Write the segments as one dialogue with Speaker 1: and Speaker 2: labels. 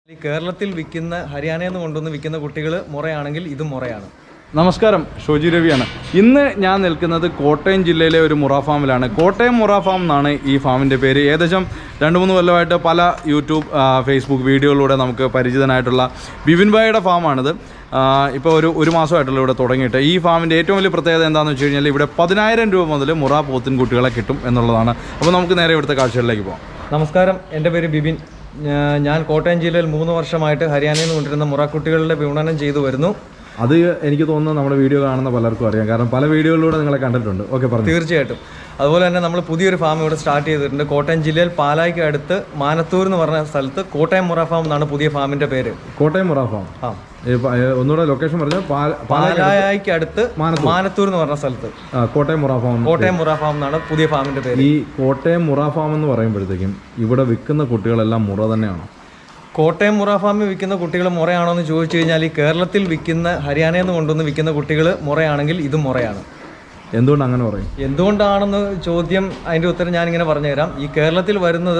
Speaker 1: കേരളത്തിൽ വിൽക്കുന്ന ഹരിയാനയിൽ നിന്ന് കൊണ്ടുവന്ന് വിൽക്കുന്ന കുട്ടികൾ മുറയാണെങ്കിൽ ഇത് മുറയാണ്.
Speaker 2: നമസ്കാരം, ഷോജി രവിയാണ്. ഇന്ന് ഞാൻ നിൽക്കുന്നത് കോട്ടയം ജില്ലയിലെ ഒരു മുറ ഫാമിലാണ്. കോട്ടയം മുറ ഫാം എന്നാണ് ഈ ഫാമിൻ്റെ പേര്. ഏകദേശം 2-3 കൊല്ലമായിട്ട് പല യൂട്യൂബ് ഫേസ്ബുക്ക് വീഡിയോയിലൂടെ നമുക്ക് പരിചിതനായിട്ടുള്ള ബിബിൻ ഭായിയുടെ ഫാമാണിത്. ഇപ്പോൾ ഒരു മാസമായിട്ടുള്ള ഇവിടെ തുടങ്ങിയിട്ട്. ഈ ഫാമിൻ്റെ ഏറ്റവും വലിയ പ്രത്യേകത എന്താണെന്ന് വെച്ച് കഴിഞ്ഞാൽ ഇവിടെ 10,000 രൂപ മുതൽ മുറ പോത്തിൻ കുട്ടികളെ കിട്ടും എന്നുള്ളതാണ്. അപ്പോൾ നമുക്ക് നേരെ ഇവിടുത്തെ കാഴ്ചകളിലേക്ക് പോകാം.
Speaker 1: നമസ്കാരം, എൻ്റെ പേര് ബിബിൻ. ഞാൻ കോട്ടയം ജില്ലയിൽ 3 വർഷമായിട്ട് ഹരിയാനയിൽ നിന്ന് കൊണ്ടിരുന്ന മുറക്കുട്ടികളുടെ വിപണനം ചെയ്തു വരുന്നു.
Speaker 2: അത് എനിക്ക് തോന്നുന്നു നമ്മുടെ വീഡിയോ കാണുന്ന പലർക്കും അറിയാം, കാരണം പല വീഡിയോയിലൂടെ നിങ്ങളെ കണ്ടിട്ടുണ്ട്. ഓക്കെ, പറഞ്ഞു.
Speaker 1: തീർച്ചയായിട്ടും. അതുപോലെ തന്നെ നമ്മൾ പുതിയൊരു ഫാം ഇവിടെ സ്റ്റാർട്ട് ചെയ്തിട്ടുണ്ട്. കോട്ടയം ജില്ലയിൽ പാലായ്ക്ക് അടുത്ത് മാനത്തൂർ എന്ന് പറഞ്ഞ സ്ഥലത്ത് കോട്ടയം മുറ ഫാം എന്നാണ് പുതിയ ഫാമിന്റെ പേര്.
Speaker 2: കോട്ടയം മുറ ഫാം. ഒന്നുകൂടെ ലൊക്കേഷൻ പറഞ്ഞാൽ
Speaker 1: പാലായ്ക്ക് അടുത്ത് മാനത്തൂർ എന്ന് പറഞ്ഞ സ്ഥലത്ത്
Speaker 2: കോട്ടയം മുറ ഫാം.
Speaker 1: കോട്ടയം മുറ ഫാം എന്നാണ് പുതിയ ഫാമിന്റെ പേര്.
Speaker 2: ഈ കോട്ടയം മുറ ഫാം എന്ന് പറയുമ്പോഴത്തേക്കും ഇവിടെ വിൽക്കുന്ന കുട്ടികളെല്ലാം മുറ തന്നെയാണോ?
Speaker 1: കോട്ടയം മുറ ഫാമിൽ വിൽക്കുന്ന കുട്ടികൾ മുറയാണോ എന്ന് ചോദിച്ചു കഴിഞ്ഞാൽ ഈ കേരളത്തിൽ വിൽക്കുന്ന ഹരിയാനയിൽ നിന്ന് കൊണ്ടുവന്ന് വിൽക്കുന്ന കുട്ടികൾ മുറയാണെങ്കിൽ ഇത് മുറയാണ്.
Speaker 2: എന്തുകൊണ്ട് അങ്ങനെ പറയും?
Speaker 1: എന്തുകൊണ്ടാണെന്ന് ചോദ്യം, അതിൻ്റെ ഉത്തരം ഞാനിങ്ങനെ പറഞ്ഞുതരാം. ഈ കേരളത്തിൽ വരുന്നത്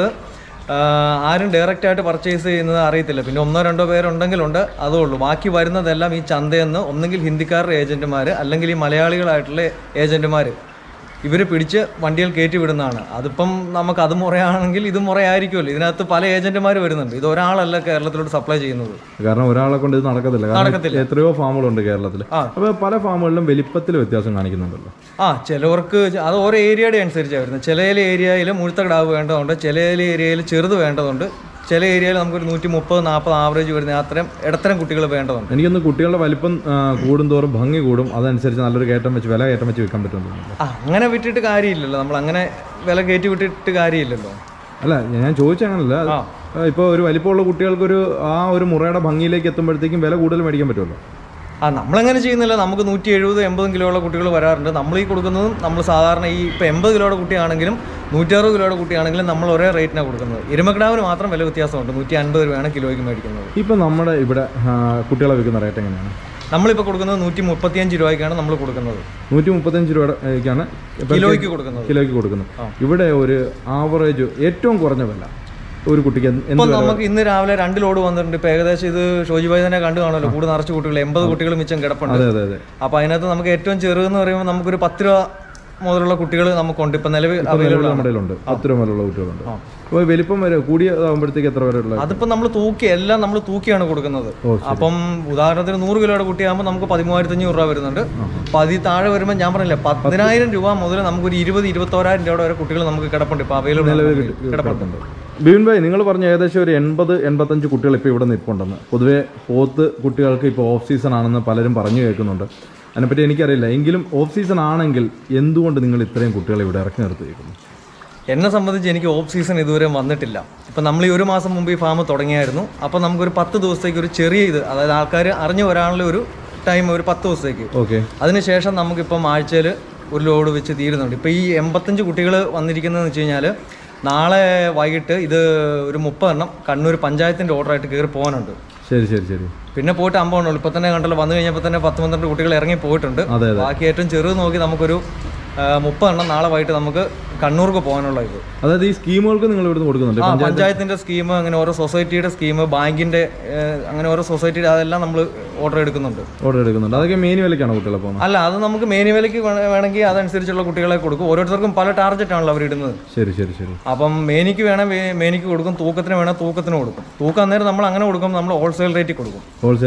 Speaker 1: ആരും ഡയറക്റ്റായിട്ട് പർച്ചേസ് ചെയ്യുന്നത് അറിയത്തില്ല. പിന്നെ 1-2 പേരുണ്ടെങ്കിലുണ്ട്, അതേ ഉള്ളൂ. ബാക്കി വരുന്നതെല്ലാം ഈ ചന്തയിൽ നിന്ന് ഒന്നെങ്കിൽ ഹിന്ദിക്കാരുടെ ഏജൻറ്റുമാർ അല്ലെങ്കിൽ ഈ മലയാളികളായിട്ടുള്ള ഏജൻറ്റുമാർ ഇവർ പിടിച്ച് വണ്ടികൾ കയറ്റി വിടുന്നതാണ്. അതിപ്പം നമുക്ക് അത് മുറയാണെങ്കിൽ ഇത് മുറയായിരിക്കുമല്ലോ. ഇതിനകത്ത് പല ഏജന്റുമാർ വരുന്നുണ്ട്. ഇത് ഒരാളല്ല കേരളത്തിലോട്ട് സപ്ലൈ ചെയ്യുന്നത്. കാരണം
Speaker 2: ഒരാളെ കൊണ്ട് ഇത് നടക്കത്തില്ല. എത്രയോ ഫാമുകളുണ്ട് കേരളത്തിൽ. അപ്പോൾ പല ഫാമുകളിലും വലിപ്പത്തിൽ വ്യത്യാസം കാണിക്കുന്നുണ്ടല്ലോ.
Speaker 1: ചിലവർക്ക് അത് ഓരോ ഏരിയയുടെ അനുസരിച്ചാണ് വരുന്നത്. ചില ഏരിയയിൽ മുഴുത്ത കിടാവ് വേണ്ടതുണ്ട്, ചില ഏരിയയിൽ ചെറുത് വേണ്ടതുണ്ട്, ചില ഏരിയയിൽ നമുക്കൊരു 130-140 ആവറേജ് വരുന്ന അത്രയും ഇടത്തരം കുട്ടികൾ വേണ്ടതുണ്ട്.
Speaker 2: എനിക്കൊന്ന് കുട്ടികളുടെ വലിപ്പം കൂടുന്തോറും ഭംഗി കൂടും, അതനുസരിച്ച് നല്ലൊരു വില കയറ്റം വെച്ച് വിൽക്കാൻ പറ്റുന്നുണ്ട്.
Speaker 1: അങ്ങനെ വിട്ടിട്ട് കാര്യമില്ലല്ലോ, നമ്മൾ അങ്ങനെ വില കയറ്റി വിട്ടിട്ട് കാര്യമില്ലല്ലോ.
Speaker 2: അല്ല, ഞാൻ ചോദിച്ചങ്ങനല്ല. ഇപ്പോൾ ഒരു വലിപ്പമുള്ള കുട്ടികൾക്കൊരു ഒരു മുറയുടെ ഭംഗിയിലേക്ക് എത്തുമ്പോഴത്തേക്കും വില കൂടുതൽ മേടിക്കാൻ പറ്റുമല്ലോ.
Speaker 1: നമ്മളങ്ങനെ ചെയ്യുന്നില്ല. നമുക്ക് 170-80 കിലോയുള്ള കുട്ടികൾ വരാറുണ്ട്. നമ്മൾ ഈ കൊടുക്കുന്നതും നമ്മൾ സാധാരണ ഈ ഇപ്പോൾ 80 കിലോയുടെ കുട്ടിയാണെങ്കിലും 160 കിലോയുടെ കുട്ടിയാണെങ്കിലും നമ്മൾ ഒരേ റേറ്റിനാണ് കൊടുക്കുന്നത്. എരുമക്കിടാവിന് മാത്രം വില വ്യത്യാസമുണ്ട്. 150 രൂപയാണ് കിലോയ്ക്ക് മേടിക്കുന്നത്.
Speaker 2: ഇപ്പോൾ നമ്മുടെ ഇവിടെ കുട്ടികളെ വിൽക്കുന്ന റേറ്റ് എങ്ങനെയാണ്?
Speaker 1: നമ്മളിപ്പോൾ കൊടുക്കുന്നത് 135 രൂപയ്ക്കാണ് നമ്മൾ കൊടുക്കുന്നത്.
Speaker 2: 135 രൂപയ്ക്കാണ്
Speaker 1: കിലോയ്ക്ക് കൊടുക്കുന്നത്.
Speaker 2: ഇവിടെ ഒരു ആവറേജ് ഏറ്റവും കുറഞ്ഞ വില ഒരു കുട്ടിക്ക്
Speaker 1: ഇപ്പം നമുക്ക് ഇന്ന് രാവിലെ 2 ലോഡ് വന്നിട്ടുണ്ട്. ഇപ്പൊ ഏകദേശം ഇത് ഷോജിഭായി തന്നെ കണ്ടു കാണുമല്ലോ, കൂടെ നിറച്ച് കുട്ടികൾ 80 കുട്ടികൾ മിച്ചം കിടപ്പുണ്ട്. അപ്പൊ അതിനകത്ത് നമുക്ക് ഏറ്റവും ചെറുതെന്ന് പറയുമ്പോൾ നമുക്കൊരു 10 രൂപ മുതലുള്ള കുട്ടികൾ നമുക്കുണ്ട്. ഇപ്പൊ നിലവിൽ അവൈലബിൾ
Speaker 2: ഉണ്ട്. 10 രൂപ മുതലുള്ള കുട്ടികളുണ്ട്. അപ്പോൾ വലിപ്പം വരെ കൂടിയതാകുമ്പോഴത്തേക്ക് എത്ര വരെ ഉള്ളത്?
Speaker 1: അതിപ്പോൾ നമ്മൾ എല്ലാം നമ്മൾ തൂക്കിയാണ് കൊടുക്കുന്നത്. അപ്പം ഉദാഹരണത്തിന് 100 കിലോയുടെ കുട്ടിയാകുമ്പോൾ നമുക്ക് 13,500 രൂപ വരുന്നുണ്ട്. അപ്പോൾ അതിൽ താഴെ വരുമ്പോൾ ഞാൻ പറഞ്ഞില്ല 10,000 രൂപ മുതൽ നമുക്കൊരു 20-21,000 രൂപ വരെ കുട്ടികൾ നമുക്ക് കിടപ്പുണ്ട്. ഇപ്പോൾ അവൈലബിൾ കിടപ്പുണ്ട്.
Speaker 2: ബിബിൻ ഭായി, നിങ്ങൾ പറഞ്ഞ ഏകദേശം ഒരു 80-85 കുട്ടികൾ ഇപ്പോൾ ഇവിടെ നിൽപ്പുണ്ടെന്ന്. പൊതുവേ പോത്ത് കുട്ടികൾക്ക് ഇപ്പോൾ ഓഫ് സീസൺ ആണെന്ന് പലരും പറഞ്ഞു കേൾക്കുന്നുണ്ട്. അതിനെപ്പറ്റി എനിക്കറിയില്ല. എങ്കിലും ഓഫ് സീസൺ ആണെങ്കിൽ എന്തുകൊണ്ട് നിങ്ങൾ ഇത്രയും കുട്ടികളെ ഇവിടെ ഇറക്കി നിർത്തിയിരിക്കുന്നു?
Speaker 1: എന്നെ സംബന്ധിച്ച് എനിക്ക് ഓഫ് സീസൺ ഇതുവരെ വന്നിട്ടില്ല. ഇപ്പം നമ്മൾ ഈ 1 മാസം മുമ്പ് ഈ ഫാം തുടങ്ങിയായിരുന്നു. അപ്പോൾ നമുക്കൊരു 10 ദിവസത്തേക്ക് ഒരു ചെറിയ അതായത് ആൾക്കാർ അറിഞ്ഞു വരാനുള്ള ഒരു ടൈം ഒരു 10 ദിവസത്തേക്ക്.
Speaker 2: ഓക്കെ.
Speaker 1: അതിനുശേഷം നമുക്കിപ്പം ആഴ്ചയിൽ ഒരു ലോഡ് വെച്ച് തീരുന്നുണ്ട്. ഇപ്പോൾ ഈ 85 കുട്ടികൾ വന്നിരിക്കുന്നതെന്ന് വെച്ച് കഴിഞ്ഞാൽ നാളെ വൈകിട്ട് ഇത് ഒരു 30 എണ്ണം കണ്ണൂർ പഞ്ചായത്തിൻ്റെ ഓർഡറായിട്ട് കയറി പോകാനുണ്ട്.
Speaker 2: ശരി.
Speaker 1: പിന്നെ പോയിട്ട് 50 എണ്ണം ഇപ്പം തന്നെ കണ്ടല്ലോ. വന്നു കഴിഞ്ഞപ്പോൾ തന്നെ 10-12 കുട്ടികൾ ഇറങ്ങി പോയിട്ടുണ്ട്. ബാക്കി ഏറ്റവും ചെറുത് നോക്കി നമുക്കൊരു 30 എണ്ണം നാളെ വൈകിട്ട് നമുക്ക് കണ്ണൂർക്ക് പോകാനുള്ള ഇത്.
Speaker 2: അതായത് ഈ സ്കീമുകൾക്ക് നിങ്ങൾ ഇവിടുന്ന് കൊടുക്കുന്നുണ്ട്?
Speaker 1: പഞ്ചായത്തിന്റെ സ്കീം, അങ്ങനെ ഓരോ സൊസൈറ്റിയുടെ സ്കീം, ബാങ്കിന്റെ അങ്ങനെ ഓരോ സൊസൈറ്റിയുടെ അതെല്ലാം നമ്മൾ ഓർഡർ എടുക്കുന്നുണ്ട്.
Speaker 2: അതൊക്കെ മെയിൻ വിലക്കാണ് കുട്ടികളെ പോകുന്നത്?
Speaker 1: അല്ല, അത് നമുക്ക് മെയിൻ വിലയ്ക്ക് വേണമെങ്കിൽ അതനുസരിച്ചുള്ള കുട്ടികളെ കൊടുക്കും. ഓരോരുത്തർക്കും പല ടാർഗറ്റ് ആണല്ലോ അവർ ഇടുന്നത്.
Speaker 2: ശരി.
Speaker 1: അപ്പം മേനിക്ക് വേണം മേനിക്ക് കൊടുക്കും, തൂക്കത്തിന് വേണം തൂക്കത്തിന് കൊടുക്കും. തൂക്കം അന്നേരം നമ്മൾ അങ്ങനെ കൊടുക്കും, നമ്മൾ ഹോൾസെയിൽ റേറ്റിൽ കൊടുക്കും.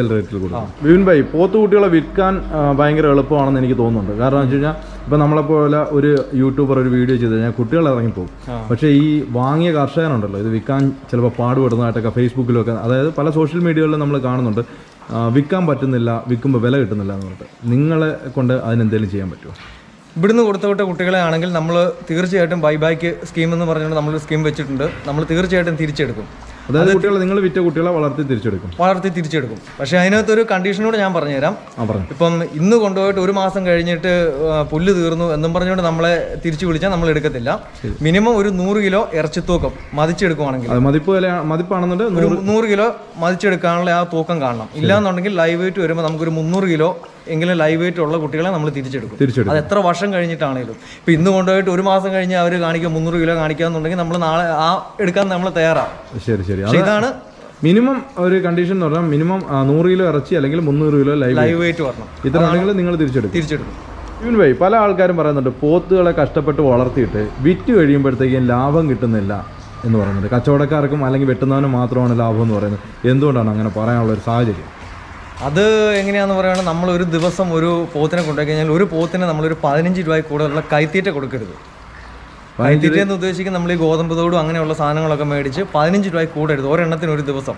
Speaker 1: ബിബിൻ ഭായി, പോത്ത് കുട്ടികളെ വിൽക്കാൻ ഭയങ്കര എളുപ്പമാണെന്ന് എനിക്ക് തോന്നുന്നുണ്ട്. കാരണം എന്ന് വെച്ച് കഴിഞ്ഞാൽ ഇപ്പം നമ്മളെപ്പോലെ ഒരു യൂട്യൂബർ ഒരു വീഡിയോ ചെയ്ത് കഴിഞ്ഞാൽ കുട്ടികൾ ഇറങ്ങിപ്പോകും. പക്ഷേ ഈ വാങ്ങിയ കർഷകനുണ്ടല്ലോ, ഇത് വിൽക്കാൻ ചിലപ്പോൾ പാടുപെടുന്നതായിട്ടൊക്കെ ഫേസ്ബുക്കിലൊക്കെ, അതായത് പല സോഷ്യൽ മീഡിയകളിലും നമ്മൾ കാണുന്നുണ്ട്. വിൽക്കാൻ പറ്റുന്നില്ല, വിൽക്കുമ്പോൾ വില കിട്ടുന്നില്ല എന്ന് പറഞ്ഞിട്ട്. നിങ്ങളെ കൊണ്ട് അതിനെന്തെങ്കിലും ചെയ്യാൻ പറ്റുമോ? ഇവിടുന്ന് കൊടുത്തുവിട്ട കുട്ടികളെ ആണെങ്കിൽ നമ്മൾ തീർച്ചയായിട്ടും ബൈബാക്ക് സ്കീം എന്ന് പറഞ്ഞുകൊണ്ട് നമ്മളൊരു സ്കീം വെച്ചിട്ടുണ്ട്. നമ്മൾ തീർച്ചയായിട്ടും തിരിച്ചെടുക്കും.
Speaker 2: അതായത് കുട്ടികളെ നിങ്ങൾ വിറ്റ കുട്ടികളെ വളർത്തി തിരിച്ചെടുക്കും. പക്ഷെ അതിനകത്തൊരു കണ്ടീഷനോട് ഞാൻ പറഞ്ഞുതരാം. ഇപ്പം ഇന്ന് കൊണ്ടുപോയിട്ട് 1 മാസം കഴിഞ്ഞിട്ട് പുല്ല് തീർന്നു എന്നും പറഞ്ഞുകൊണ്ട് നമ്മളെ തിരിച്ചു വിളിച്ചാൽ നമ്മൾ എടുക്കത്തില്ല. മിനിമം ഒരു 100 കിലോ ഇറച്ചി തൂക്കം മതിച്ചെടുക്കുവാണെങ്കിൽ, മതിപ്പാണെന്നുണ്ട്
Speaker 1: 100 കിലോ മതിച്ചെടുക്കാനുള്ള ആ തൂക്കം കാണണം. ഇല്ലാന്നുണ്ടെങ്കിൽ ലൈവ് വെയിറ്റ് വരുമ്പോൾ നമുക്കൊരു 300 കിലോ എങ്കിലും ലൈവ് വെയിറ്റ് ഉള്ള കുട്ടികളെ നമ്മൾ തിരിച്ചെടുക്കും. അത് എത്ര വർഷം കഴിഞ്ഞിട്ടാണെങ്കിലും. ഇപ്പം ഇന്ന് കൊണ്ടുപോയിട്ട് 1 മാസം കഴിഞ്ഞ് അവർ കാണിക്കുക 300 കിലോ കാണിക്കാന്നുണ്ടെങ്കിൽ നമ്മൾ നാളെ എടുക്കാൻ നമ്മൾ തയ്യാറാണ്.
Speaker 2: ശരി.
Speaker 1: ഇതാണ്
Speaker 2: മിനിമം ഒരു കണ്ടീഷൻ എന്ന് പറഞ്ഞാൽ മിനിമം 100 കിലോ ഇറച്ചി അല്ലെങ്കിൽ 300 കിലോ ലൈവ്
Speaker 1: വെയിറ്റ് വരണം.
Speaker 2: ഇത്ര ആണെങ്കിൽ നിങ്ങൾ തിരിച്ചെടുക്കും. ഇവൻ ഭായി പല ആൾക്കാരും പറയുന്നുണ്ട് പോത്തുകളെ കഷ്ടപ്പെട്ട് വളർത്തിയിട്ട് വിറ്റ് കഴിയുമ്പോഴത്തേക്കും ലാഭം കിട്ടുന്നില്ല എന്ന് പറയുന്നുണ്ട്. കച്ചവടക്കാർക്കും അല്ലെങ്കിൽ വെട്ടുന്നവനും മാത്രമാണ് ലാഭം എന്ന് പറയുന്നത്. എന്തുകൊണ്ടാണ് അങ്ങനെ പറയാനുള്ള ഒരു സാഹചര്യം?
Speaker 1: അത് എങ്ങനെയാണെന്ന് പറയുകയാണെങ്കിൽ നമ്മൾ ഒരു ദിവസം ഒരു പോത്തിനെ കൊണ്ടുപോയി കഴിഞ്ഞാൽ ഒരു പോത്തിന് നമ്മളൊരു 15 രൂപയിൽ കൂടുതലുള്ള കൈത്തീറ്റ കൊടുക്കരുത്. കൈത്തീറ്റ എന്ന് ഉദ്ദേശിക്കുന്നത് നമ്മൾ ഈ ഗോതമ്പ് തോടും അങ്ങനെയുള്ള സാധനങ്ങളൊക്കെ മേടിച്ച് 15 രൂപയിൽ കൂടരുത് ഒരെണ്ണത്തിന് ഒരു ദിവസം.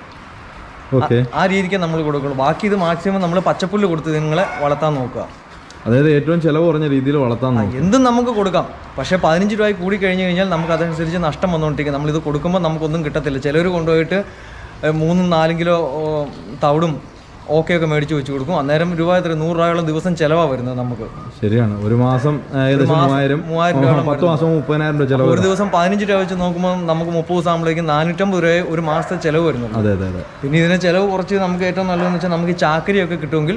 Speaker 1: ആ രീതിക്ക് നമ്മൾ കൊടുക്കുള്ളൂ. ബാക്കി ഇത് മാക്സിമം നമ്മൾ പച്ചപ്പുല്ല് കൊടുത്ത് നിങ്ങളെ വളർത്താൻ നോക്കുക.
Speaker 2: അതായത് ഏറ്റവും ചിലവ് കുറഞ്ഞ രീതിയിൽ വളർത്താൻ നോക്കുക.
Speaker 1: എന്തും നമുക്ക് കൊടുക്കാം. പക്ഷേ 15 രൂപയിൽ കൂടി കഴിഞ്ഞ് കഴിഞ്ഞാൽ നമുക്ക് അതനുസരിച്ച് നഷ്ടം വന്നുകൊണ്ടിരിക്കും. നമ്മളിത് കൊടുക്കുമ്പോൾ നമുക്കൊന്നും കിട്ടത്തില്ല. ചിലർ കൊണ്ടുപോയിട്ട് 3-4 കിലോ തവിടും ഒക്കെ മേടിച്ച് വെച്ച് കൊടുക്കും. അന്നേരം രൂപ എത്ര 100 രൂപയോളം ദിവസം ചിലവാണ് വരുന്നത് നമുക്ക്.
Speaker 2: ശരിയാണ്. ഒരു മാസം ഏകദേശം 3000 രൂപ, 10 മാസം 30,000 രൂപ ചിലവ്.
Speaker 1: ഒരു ദിവസം 15 രൂപ വെച്ച് നോക്കുമ്പോൾ നമുക്ക് 30 ദിവസം ആകുമ്പോഴേക്കും 450 രൂപ ഒരു മാസത്തെ ചിലവ് വരുന്നുണ്ട്.
Speaker 2: അതെ അതെ അതെ.
Speaker 1: പിന്നെ ഇതിനെ ചിലവ് കുറച്ച് നമുക്ക് ഏറ്റവും നല്ലതെന്ന് വെച്ചാൽ നമുക്ക് ഈ ചാക്കരിയൊക്കെ കിട്ടുമെങ്കിൽ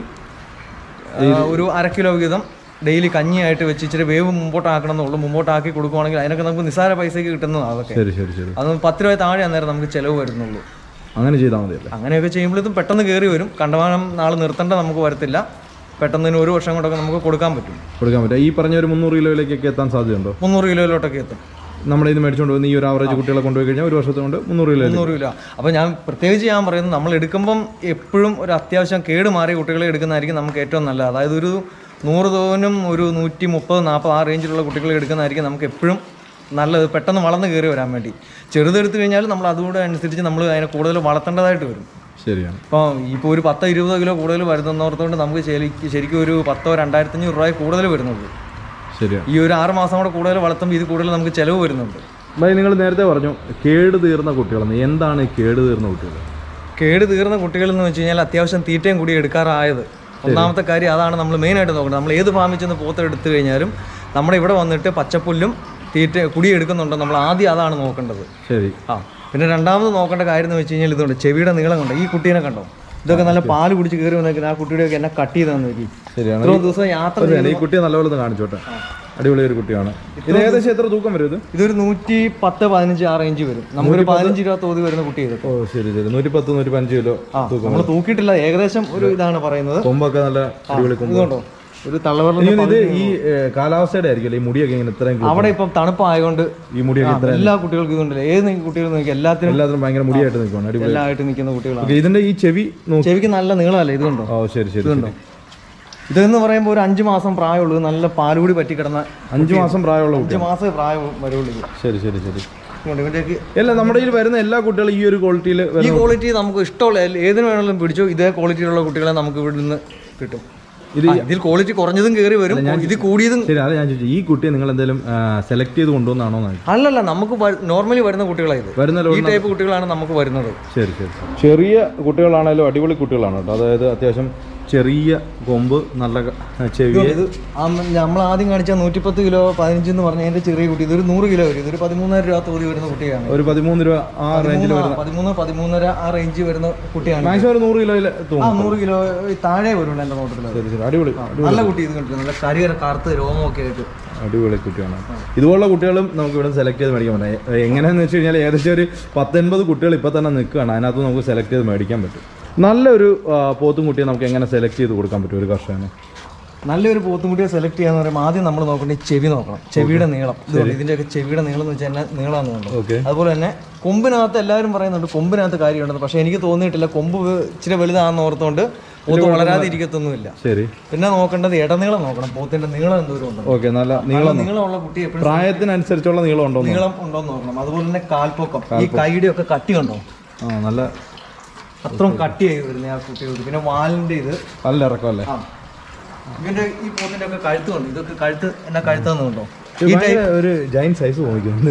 Speaker 1: ഒരു 1/2 കിലോ വീതം ഡെയിലി കഞ്ഞിയായിട്ട് വെച്ച് ഇച്ചിരി വേവ് മുമ്പോട്ടാക്കണമെന്നുള്ളൂ. മുമ്പോട്ടാക്കി കൊടുക്കുവാണെങ്കിൽ അതിനൊക്കെ നമുക്ക് നിസ്സാര പൈസയ്ക്ക് കിട്ടുന്നതാണ്. അതൊക്കെ അത് 10 രൂപ താഴെ അന്നേരം നമുക്ക് ചിലവ് വരുന്നുള്ളൂ.
Speaker 2: അങ്ങനെ ചെയ്താൽ മതിയല്ലേ?
Speaker 1: അങ്ങനെയൊക്കെ ചെയ്യുമ്പോൾ ഇതും പെട്ടെന്ന് കയറി വരും. കണ്ടമാനം നാൾ നിർത്തേണ്ട നമുക്ക് വരത്തില്ല. പെട്ടെന്ന് 1 വർഷം കൊണ്ടൊക്കെ നമുക്ക് കൊടുക്കാൻ പറ്റും. ഈ പറഞ്ഞ ഒരു 300 കിലോയിലേക്കൊക്കെ എത്താൻ സാധ്യതയുണ്ടോ? 300 കിലോയിലോട്ടൊക്കെ എത്തും. നമ്മുടെ ഇത് മേടിച്ചുകൊണ്ട് വന്ന് ഈ ഒരു ആവറേജ് കുട്ടികളെ കൊണ്ടുപോയി കഴിഞ്ഞാൽ ഒരു വർഷത്തുകൊണ്ട് 300 കിലോ. അപ്പോൾ ഞാൻ പ്രത്യേകിച്ച് ഞാൻ പറയുന്നത് നമ്മൾ എടുക്കുമ്പം എപ്പോഴും ഒരു അത്യാവശ്യം കേട് മാറിയ കുട്ടികളെ എടുക്കുന്നതായിരിക്കും നമുക്ക് ഏറ്റവും നല്ലത്. അതായത് ഒരു 100 തോനും ഒരു 130-140 ആ റേഞ്ചിലുള്ള കുട്ടികളെ എടുക്കുന്നതായിരിക്കും നമുക്ക് എപ്പോഴും നല്ലത്. പെട്ടെന്ന് വളർന്ന് കയറി വരാൻ വേണ്ടി. ചെറുതെടുത്ത് കഴിഞ്ഞാൽ നമ്മൾ അതുകൂടെ അനുസരിച്ച് നമ്മൾ അതിനെ കൂടുതൽ വളർത്തേണ്ടതായിട്ട് വരും. ശരിയാണ്. ഇപ്പോൾ ഒരു 10-20 കിലോ കൂടുതൽ വരുന്നോർത്തുകൊണ്ട് നമുക്ക് ശരിക്കും ഒരു 10,000-2,500 രൂപ കൂടുതൽ വരുന്നുള്ളൂ. ശരിയാണ്. ഈ ഒരു 6 മാസം കൂടെ കൂടുതൽ വളർത്തുമ്പോൾ ഇത് കൂടുതൽ നമുക്ക് ചിലവ് വരുന്നുണ്ട്.
Speaker 2: നിങ്ങൾ നേരത്തെ പറഞ്ഞു കേട് തീർന്ന കുട്ടികളെന്ന്. എന്താണ് ഈ കേട് തീർന്ന കുട്ടികൾ?
Speaker 1: കേട് തീർന്ന കുട്ടികൾ എന്ന് വെച്ച് കഴിഞ്ഞാൽ അത്യാവശ്യം തീറ്റയും കൂടി എടുക്കാറായത്. ഒന്നാമത്തെ കാര്യം അതാണ് നമ്മൾ മെയിനായിട്ട് നോക്കേണ്ടത്. നമ്മൾ ഏത് ഫാമിൽ ചെന്ന് പോത്തെടുത്തു കഴിഞ്ഞാലും നമ്മുടെ ഇവിടെ വന്നിട്ട് പച്ചപ്പുല്ലും തീറ്റ കുടി എടുക്കുന്നുണ്ടോ നമ്മൾ ആദ്യം അതാണ് നോക്കേണ്ടത്. ശരി. പിന്നെ രണ്ടാമത് നോക്കേണ്ട കാര്യം എന്ന് വെച്ച് കഴിഞ്ഞാൽ ഇതുകൊണ്ട് ചെവിയുടെ നീളം കണ്ടോ? ഈ കുട്ടീനെ കണ്ടോ? ഇതൊക്കെ നല്ല പാല് കുടിച്ച് കയറി വന്നേക്കുന്നത്. ആ കുട്ടിയുടെയൊക്കെ എന്നെ കട്ട് ചെയ്താന്ന് നോക്കി. ഇത്രയും ദിവസം യാത്ര.
Speaker 2: ഈ കുട്ടിയെ നല്ലപോലെ കാണിച്ചോട്ടെ. അടിപൊളി ഒരു കുട്ടിയാണ്. ഇത് ഏകദേശം എത്ര തൂക്കം വരും?
Speaker 1: ഇതൊരു 110-115 ആ റേഞ്ച് വരും. നമുക്കൊരു 15 രൂപ തോതി വരുന്ന കുട്ടി ഇത്.
Speaker 2: ശരി ശരി. 110-115 കിലോ തൂക്കം.
Speaker 1: നമ്മൾ തൂക്കിയിട്ടില്ല. ഏകദേശം ഒരു ഇതാണ് പറയുന്നത്.
Speaker 2: കൊമ്പൊക്കെ നല്ല അടിപൊളി കൊമ്പ്.
Speaker 1: ഇതുകൊണ്ടോ ഒരു തള്ളവെള്ളം.
Speaker 2: ഇത് ഈ കാലാവസ്ഥയുടെ ആയിരിക്കും ഈ മുടിയൊക്കെ ഇങ്ങനെ ഇത്രയും.
Speaker 1: അവിടെ ഇപ്പം തണുപ്പായതുകൊണ്ട് ഈ മുടിയൊക്കെ എല്ലാ കുട്ടികൾക്കും ഇതുണ്ടല്ലോ. ഏത് കുട്ടികൾ നോക്കി എല്ലാത്തിനും
Speaker 2: ഭയങ്കര മുടിയായിട്ട് നിൽക്കണം.
Speaker 1: എല്ലായിട്ട് നിൽക്കുന്ന കുട്ടികളാണ്.
Speaker 2: ഇതിന്റെ ഈ ചെവിക്ക്
Speaker 1: നല്ല നീളമല്ലേ? ഇതുകൊണ്ടോ?
Speaker 2: ശരി ശരി.
Speaker 1: ഇതുണ്ടോ? ഇതെന്ന് പറയുമ്പോൾ ഒരു 5 മാസം പ്രായമുള്ളൂ. നല്ല പാലുകൂടി പറ്റി കിടന്ന
Speaker 2: 5 മാസം പ്രായമുള്ള
Speaker 1: 5 മാസം പ്രായം വരുള്ളൂ.
Speaker 2: ശരി ശരി ശരി. അല്ല നമ്മുടെ ഈ വരുന്ന എല്ലാ കുട്ടികളും ഈ ഒരു ക്വാളിറ്റിയിൽ.
Speaker 1: ഈ ക്വാളിറ്റി നമുക്ക് ഇഷ്ടമുള്ള ഏതിന് വേണമെങ്കിലും പിടിച്ചോ. ഇതേ ക്വാളിറ്റിയിലുള്ള കുട്ടികളെ നമുക്ക് ഇവിടെ നിന്ന് കിട്ടും. ഇതിൽ ക്വാളിറ്റി കുറഞ്ഞതും കയറി വരും, ഇത് കൂടിയതും.
Speaker 2: ശരി, അത് ഞാൻ ചോദിച്ചു. ഈ കുട്ടിയെ നിങ്ങൾ എന്തെങ്കിലും സെലക്ട് ചെയ്ത് കൊണ്ടുവന്നാണോ?
Speaker 1: അല്ലല്ല, നമുക്ക് നോർമലി വരുന്ന കുട്ടികളാണ് ഇത്. ഈ ടൈപ്പ് കുട്ടികളാണ് നമുക്ക് വരുന്നത്.
Speaker 2: ശരി ശരി. ചെറിയ കുട്ടികളാണേലും അടിപൊളി കുട്ടികളാണ് കേട്ടോ. അതായത് അത്യാവശ്യം ചെറിയ കൊമ്പ്, നല്ല ചെവി.
Speaker 1: ഇത് നമ്മൾ ആദ്യം കാണിച്ച 110 കിലോ 15 എന്ന് പറഞ്ഞ അതിന്റെ ചെറിയ കുട്ടി ഇതൊരു 100 കിലോ വരും. ഇതൊരു 13,000 രൂപ തോതി വരുന്ന കുട്ടിയാണ്.
Speaker 2: ഒരു 13 രൂപ ആ റേഞ്ചിൽ വരുന്ന
Speaker 1: 13-13.5 ആ റേഞ്ച് വരുന്ന കുട്ടിയാണ്.
Speaker 2: മാക്സിമം ഒരു 100 കിലോ
Speaker 1: 100 കിലോ താഴെ വരുള്ളൂ എന്റെ നോട്ടത്തിൽ.
Speaker 2: അടിപൊളി
Speaker 1: നല്ല കുട്ടി. ഇത് കണ്ടിട്ട് നല്ല കരിയറ കറുത്ത് രോമമൊക്കെ ആയിട്ട്
Speaker 2: അടിപൊളി കുട്ടിയാണ്. ഇതുപോലുള്ള കുട്ടികളും നമുക്ക് ഇവിടെ സെലക്ട് ചെയ്ത് മേടിക്കാൻ പറ്റും. എങ്ങനെയാന്ന് വെച്ച് കഴിഞ്ഞാൽ ഏകദേശം ഒരു 10-80 കുട്ടികൾ ഇപ്പം തന്നെ നിൽക്കുകയാണ്. അതിനകത്ത് നമുക്ക് സെലക്ട് ചെയ്ത് മേടിക്കാൻ പറ്റും. നല്ലൊരു പോത്തും കുട്ടിയെ നമുക്ക് എങ്ങനെ സെലക്ട് ചെയ്ത് കൊടുക്കാൻ പറ്റും ഒരു കർഷകന്?
Speaker 1: നല്ലൊരു പോത്തുംകുട്ടിയെ സെലക്ട് ചെയ്യാന്ന് പറയുമ്പോൾ ആദ്യം നമ്മൾ നോക്കേണ്ടത് ചെവി നോക്കണം. ചെവിയുടെ നീളം. ഇതിൻ്റെയൊക്കെ ചെവിയുടെ നീളം എന്ന് വെച്ചാൽ തന്നെ നീളമാണെന്ന് തോന്നുന്നു. അതുപോലെ തന്നെ കൊമ്പിനകത്ത് എല്ലാവരും പറയുന്നുണ്ട് കൊമ്പിനകത്ത് കാര്യമുണ്ടെന്ന്. പക്ഷേ എനിക്ക് തോന്നിയിട്ടില്ല. കൊമ്പ് ഇച്ചിരി വലുതാണെന്ന് ഓർത്തുകൊണ്ട് പോത്ത് വളരാതെ ഇരിക്കത്തൊന്നുമില്ല. ശരി. പിന്നെ നോക്കേണ്ടത് ഇടനീളം നോക്കണം. പോത്തിന്റെ നീളം എന്തോരം ഉണ്ട്.
Speaker 2: ഓക്കെ, നല്ല നീളമുള്ള കുട്ടി എപ്പോഴും പ്രായത്തിനനുസരിച്ചുള്ള നീളം ഉണ്ടോ
Speaker 1: ഉണ്ടോന്ന് നോക്കണം. അതുപോലെ തന്നെ കാൽപ്പൊക്കം, ഈ കൈയുടെ ഒക്കെ കട്ടി കണ്ടോ? നല്ല അത്രയും കട്ടിയായി വരുന്നത് ആ കുട്ടികൾക്ക്. പിന്നെ വാലിന്റെ ഇത്
Speaker 2: നല്ല ഇറക്കമല്ലേ?
Speaker 1: ഇതിന്റെ ഈ പോത്തിന്റെ ഒക്കെ കഴുത്ത് കൊണ്ട് ഇതൊക്കെ കഴുത്ത് എന്നാ കഴുത്താന്നുണ്ടോ?
Speaker 2: ഒരു ജൈന്റ് സൈസ് തോന്നിക്കുന്നുണ്ട്.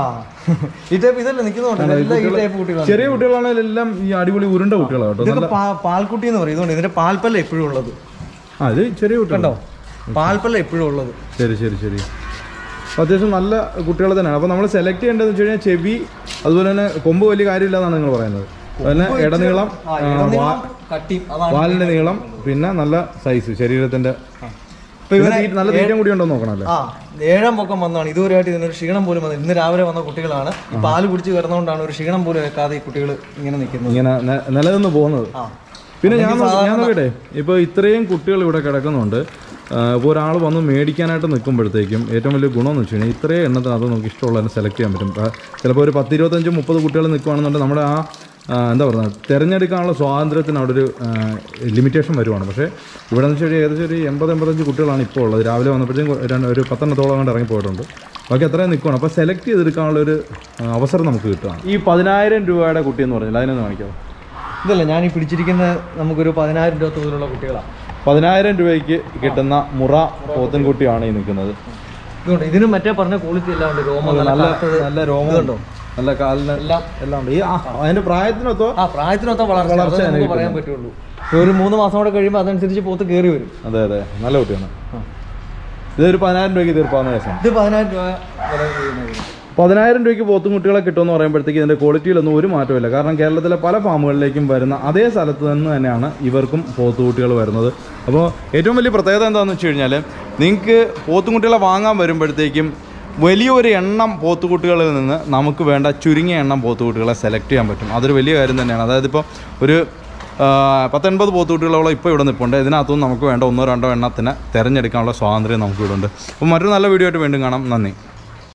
Speaker 1: ഈ ടൈപ്പ് ഇതല്ലേ നിൽക്കുന്നുണ്ടോ? ഈ ടൈപ്പ് കുട്ടികളാണ്.
Speaker 2: ചെറിയ കുട്ടികളാണെങ്കിലും എല്ലാം ഈ അടിപൊളി ഉരുണ്ട കുട്ടികളാണ് കേട്ടോ.
Speaker 1: ഇതൊക്കെ പാൽക്കുട്ടി എന്ന് പറയും. ഇതുകൊണ്ട് ഇതിന്റെ പാൽപ്പല്ല എപ്പോഴും ഉള്ളത്.
Speaker 2: അത് ചെറിയ കുട്ടികളുണ്ടോ?
Speaker 1: പാൽപ്പല്ല എപ്പോഴും ഉള്ളത്.
Speaker 2: ശരി ശരി ശരി. അത്യാവശ്യം നല്ല കുട്ടികൾ തന്നെയാണ്. അപ്പോൾ നമ്മൾ സെലക്ട് ചെയ്യേണ്ടതെന്ന് വെച്ച് കഴിഞ്ഞാൽ ചെവി, അതുപോലെ തന്നെ കൊമ്പ് വലിയ കാര്യമില്ലാന്നാണ് നിങ്ങൾ പറയുന്നത്. പിന്നെ ഇടനീളം, വാലിന്റെ നീളം, പിന്നെ നല്ല സൈസ് ശരീരത്തിന്റെ. നല്ല തീറ്റയും കൂടി ഉണ്ടോ നോക്കണല്ലേ.
Speaker 1: 7-ാം പൊക്കം വന്നാണ് ഇതുവരെയായിട്ട് ഇതിനൊരു ക്ഷീണം പോലും വന്നത്. ഇന്ന് രാവിലെ വന്ന കുട്ടികളാണ്. പാല് കുടിച്ച് കിടന്നുകൊണ്ടാണ് ഒരു ക്ഷീണം പോലും വെക്കാതെ ഈ കുട്ടികൾ ഇങ്ങനെ നിൽക്കുന്നത്,
Speaker 2: ഇങ്ങനെ നിലനിന്ന് പോകുന്നത്. പിന്നെ ഞാൻ നോക്കട്ടെ, ഇപ്പോൾ ഇത്രയും കുട്ടികൾ ഇവിടെ കിടക്കുന്നുണ്ട്. ഇപ്പോൾ ഒരാൾ വന്ന് മേടിക്കാനായിട്ട് നിൽക്കുമ്പോഴത്തേക്കും ഏറ്റവും വലിയ ഗുണമെന്ന് വെച്ച് കഴിഞ്ഞാൽ ഇത്രയും എണ്ണത്തിനകത്ത് നമുക്ക് ഇഷ്ടമുള്ളതിനെ സെലക്ട് ചെയ്യാൻ പറ്റും. ചിലപ്പോൾ ഒരു 10, 25, 30 കുട്ടികൾ നിൽക്കുകയാണെന്നുണ്ടെങ്കിൽ നമ്മുടെ എന്താ പറയുക, തിരഞ്ഞെടുക്കാനുള്ള സ്വാതന്ത്ര്യത്തിന് അവിടെ ഒരു ലിമിറ്റേഷൻ വരുവാണ്. പക്ഷേ ഇവിടെ എന്ന് വെച്ചാൽ ഏകദേശം ഒരു 80-85 കുട്ടികളാണ് ഇപ്പോൾ ഉള്ളത്. രാവിലെ വന്നപ്പോഴത്തേക്കും ഒരു 10 എണ്ണത്തോളം കൊണ്ട് ഇറങ്ങിപ്പോയിട്ടുണ്ട്. ബാക്കി അത്രയും നിൽക്കുകയാണ്. അപ്പോൾ സെലക്ട് ചെയ്തെടുക്കാനുള്ളൊരു അവസരം നമുക്ക് കിട്ടുകയാണ്. ഈ 10,000 രൂപയുടെ കുട്ടി എന്ന് പറഞ്ഞാൽ അതിനൊന്ന് കാണിക്കാമോ?
Speaker 1: ഇതല്ല, ഞാൻ ഈ പിടിച്ചിരിക്കുന്ന നമുക്കൊരു 10,000 രൂപ തോതിലുള്ള കുട്ടികളാണ്.
Speaker 2: 10,000 രൂപയ്ക്ക് കിട്ടുന്ന മുറ പോത്തൻകുട്ടിയാണ് ഈ നിൽക്കുന്നത്.
Speaker 1: ഇതുകൊണ്ട് ഇതിന് മറ്റേ പറഞ്ഞ ക്വാളിറ്റി എല്ലാം ഉണ്ട്. രോമം
Speaker 2: നല്ല രോമം ഉണ്ടോ, നല്ല കാലിന് എല്ലാം ഉണ്ട്. ഈ അതിന്റെ പ്രായത്തിനൊത്തോ
Speaker 1: വളർച്ച നമുക്ക് പറയാൻ പറ്റുള്ളൂ. ഒരു 3 മാസം കൂടെ കഴിയുമ്പോൾ അതനുസരിച്ച് പോത്ത് കയറി വരും.
Speaker 2: അതെ നല്ല കുട്ടിയാണ്. ഇതൊരു 10,000 രൂപയ്ക്ക് തീർപ്പാവുന്ന കേസാണ്.
Speaker 1: ഇത് 10,000 രൂപ വില ചെയ്യുന്നത്.
Speaker 2: 10,000 രൂപയ്ക്ക് പോത്തുംകുട്ടികളെ കിട്ടുമെന്ന് പറയുമ്പോഴത്തേക്ക് ഇതിൻ്റെ ക്വാളിറ്റിയിലൊന്നും ഒരു മാറ്റമില്ല. കാരണം കേരളത്തിലെ പല ഫാമുകളിലേക്കും വരുന്ന അതേ സ്ഥലത്ത് നിന്ന് തന്നെയാണ് ഇവർക്കും പോത്തുകുട്ടികൾ വരുന്നത്. അപ്പോൾ ഏറ്റവും വലിയ പ്രത്യേകത എന്താണെന്ന് വെച്ച് കഴിഞ്ഞാൽ, നിങ്ങൾക്ക് പോത്തുകുട്ടികളെ വാങ്ങാൻ വരുമ്പോഴത്തേക്കും വലിയൊരു എണ്ണം പോത്തുകുട്ടികളിൽ നിന്ന് നമുക്ക് വേണ്ട ചുരുങ്ങിയ എണ്ണം പോത്തുകുട്ടികളെ സെലക്ട് ചെയ്യാൻ പറ്റും. അതൊരു വലിയ കാര്യം തന്നെയാണ്. അതായത് ഇപ്പോൾ ഒരു 10-80 പോത്തുകുട്ടികളോളം ഇപ്പോൾ ഇവിടെ നിൽപ്പുണ്ട്. ഇതിനകത്തുനിന്ന് നമുക്ക് വേണ്ട 1-2 എണ്ണത്തിന് തിരഞ്ഞെടുക്കാനുള്ള സ്വാതന്ത്ര്യം നമുക്കിവിടെ ഉണ്ട്. അപ്പോൾ മറ്റൊരു നല്ല വീഡിയോ ആയിട്ട് വീണ്ടും കാണാം. നന്ദി.